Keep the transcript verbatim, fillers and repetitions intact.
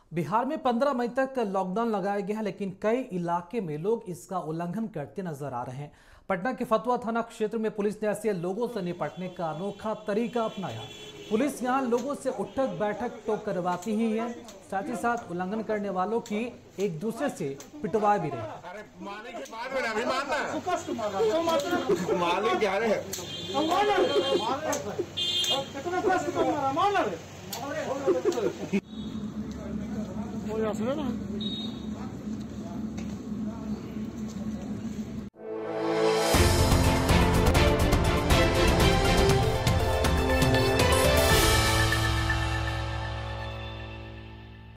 बिहार में पंद्रह मई तक लॉकडाउन लगाया गया है, लेकिन कई इलाके में लोग इसका उल्लंघन करते नजर आ रहे हैं। पटना के फतुहा थाना क्षेत्र में पुलिस ने ऐसे लोगों से निपटने का अनोखा तरीका अपनाया। पुलिस यहां लोगों से उठक बैठक तो करवाती ही है, साथ ही साथ उल्लंघन करने वालों की एक दूसरे से पिटवा भी रहे। हो